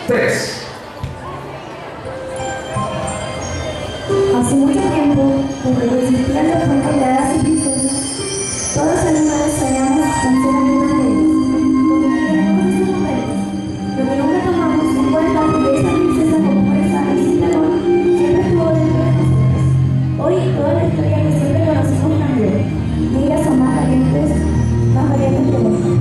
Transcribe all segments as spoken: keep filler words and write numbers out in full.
tres. Hace mucho tiempo, desde que existían las fronteras y prisiones, todos los animales soñamos con ser amigos de ellos, convivir con sus mujeres. Lo que nunca tomamos en cuenta es que esa princesa con fuerza y sin temor siempre estuvo dentro de nosotros. Hoy toda la historia que siempre conocimos cambió, y ellas son más valientes, más valientes que nosotros.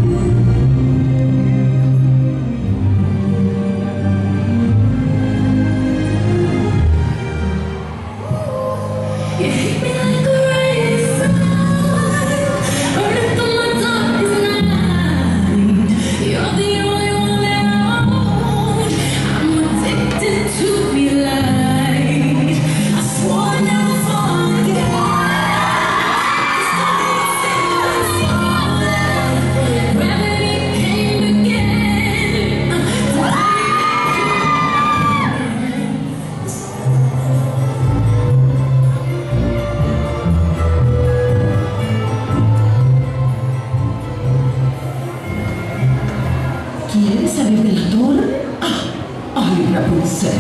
¿Quieres saber de la torre? ¡Ah! ¡Ay, la princesa!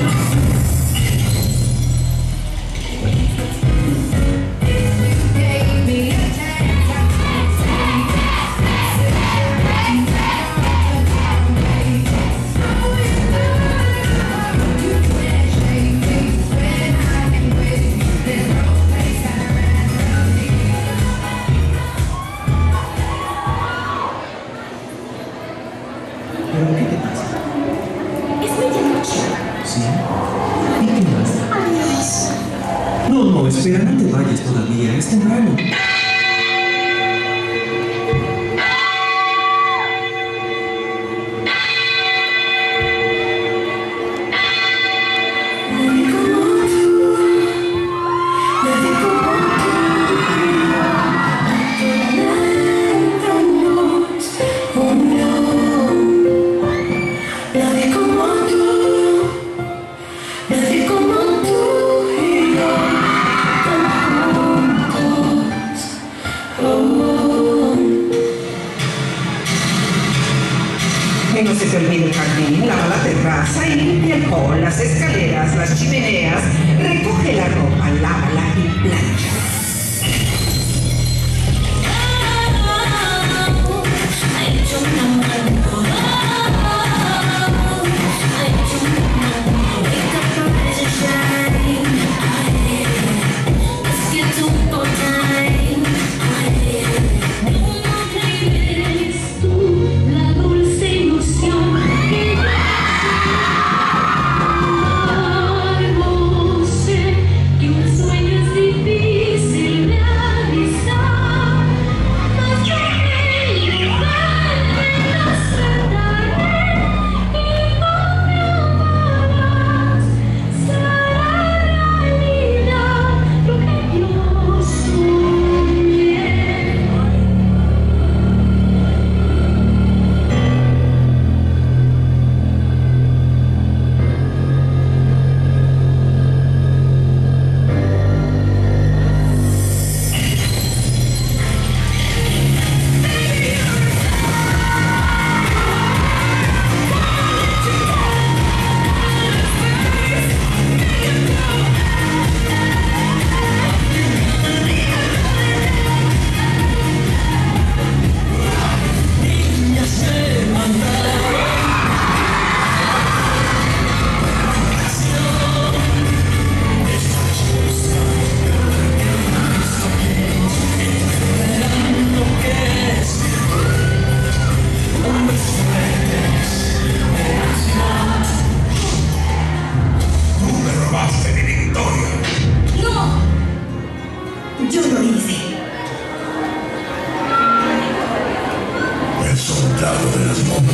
¿Pero qué te pasa? Es medianoche. ¿Sí? ¿Y qué más? Adiós. No, no, espera, no te vayas todavía, es temprano. Que no se te olvide el jardín, lava la terraza y limpia el hall, las escaleras, las chimeneas, recoge la ropa, lávala y plancha. Yo lo hice. El soldado de las montañas.